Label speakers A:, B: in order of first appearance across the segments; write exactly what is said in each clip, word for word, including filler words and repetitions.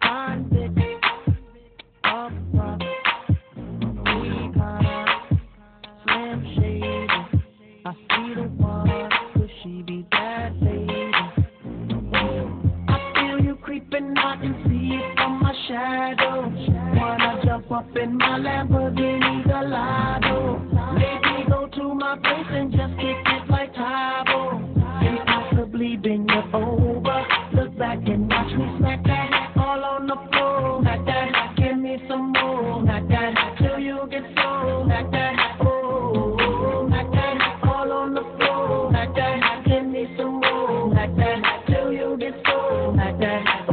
A: convict, up front, Recon, Slim Shady. I see the one, could she be that lady? I feel you creeping, I can see it from my shadow. Wanna jump up in my Lamborghini Gallardo. Maybe go to my place and just kick it like Tybo. And possibly bend you over. Look back and watch me smack that all on the floor. Like that, give me some more. Like that, till you get so. Like that, oh, like that, all on the floor. Like that, give me some more. Like that, till you get so. Like that,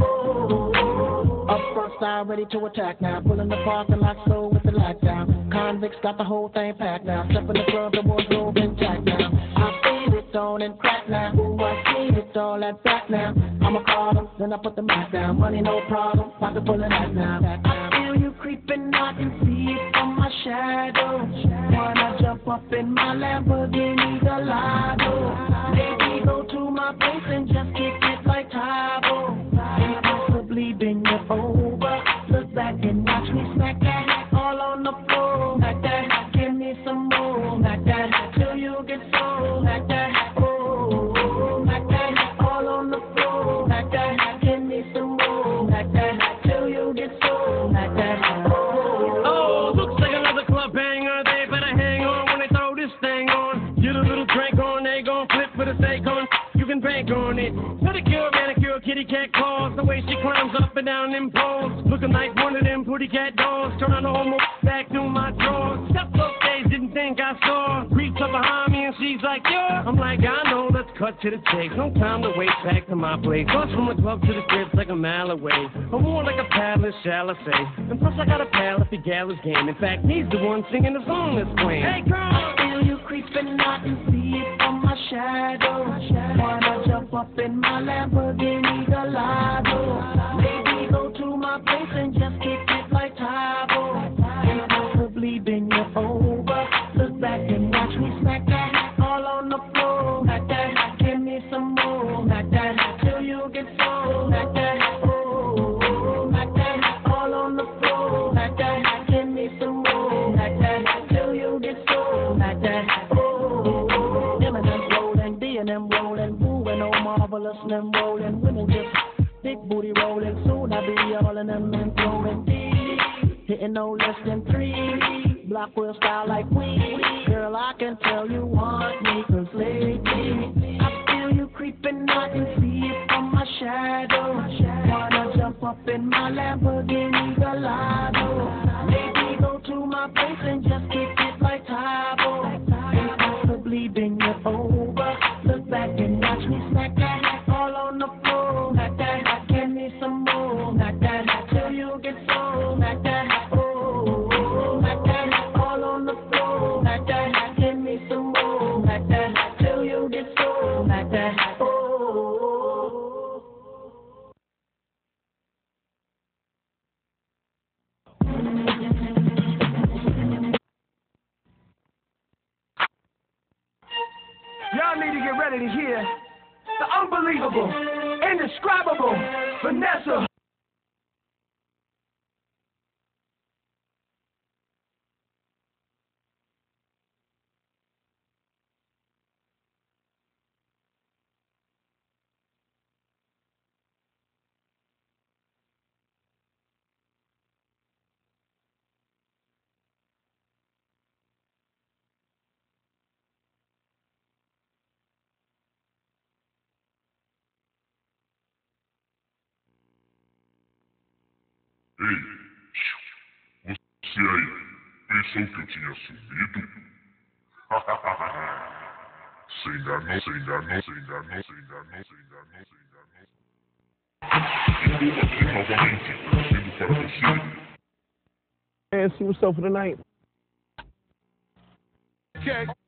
A: oh. Up front side, ready to attack now. Pulling the parking lot slow with the lockdown. Convicts got the whole thing packed now. Step in the club, the wardrobe intact now. I feel it on and crack now. Ooh, I see it all at back now. I'ma call them, then I put the mic down. Money no problem, pocket full of that now. I feel you creeping, I can see it from my shadow. Wanna jump up in my Lamborghini Gallardo. Maybe go to my place and just kick it like Tybo. And possibly bend you over. Look back and watch me smack that all on the floor. Like that, give me some more. Like that, till you get so. Like that, oh, like that, all on the floor. Like that, give me some more. Like that, till you get so. Like that, oh.
B: Oh, looks like another club banger. They better hang on when they throw this thing on. Get a little drink on, they gon' flip for the steak on. You can bank on it. Pedicure, manicure, kitty cat claws. The way she climbs up and down them poles. Looking like one of them pretty cat dolls. Turn on the homo back through my drawers. Stepped up stage, didn't think I saw. Reached up behind me and she's like, yeah. I'm like, I know, let's cut to the chase. No time to wait, back to my place. Bus from the club to the crib's like a mile away. I'm more like a palace, shall I say. And plus I got a pal if the gal is game. In fact, he's the one singing the song that's playing. Hey girl,
A: I feel you creeping, I can see it from my shadow. Wanna jump up in my Lamborghini Gallardo. Maybe go to my place and just kick it like Tybo. And possibly bend you over. Look back and watch me smack that all on the floor. Like that, give me some more. Like that, till you get so. Like that, oh, like that, all on the floor. Like that, give me some more. Like that, till you get so. Like that, oh, them and them rolling, D and them rolling, woo and oh marvelous and them rolling, women just big booty rolling. Soon I be all in them and throwing D, hitting no less than three. Block wheel style like we. Girl, I can tell you want me, cause lately I feel you creeping, I can see it from my shadow. Wanna jump up in my Lamborghini Gallardo. Maybe go to my place and just kick it like Tybo. And possibly bend you over. Look back and watch me smack that all on the floor. Like that, give me some more. Like that, till you get so. Like that, oh, like that, all on the floor. Like that, give me some more. Like that, till you get so. Like that, oh.
C: Y'all need to get ready to hear the unbelievable, indescribable Vanessa.
D: Ei, você aí, pensou que eu tinha sumido? Se enganou, se enganou, se enganou, se enganou, se enganou, se enganou. Estou aqui novamente, trazendo para você.
E: And see what's up for the night.
C: Okay.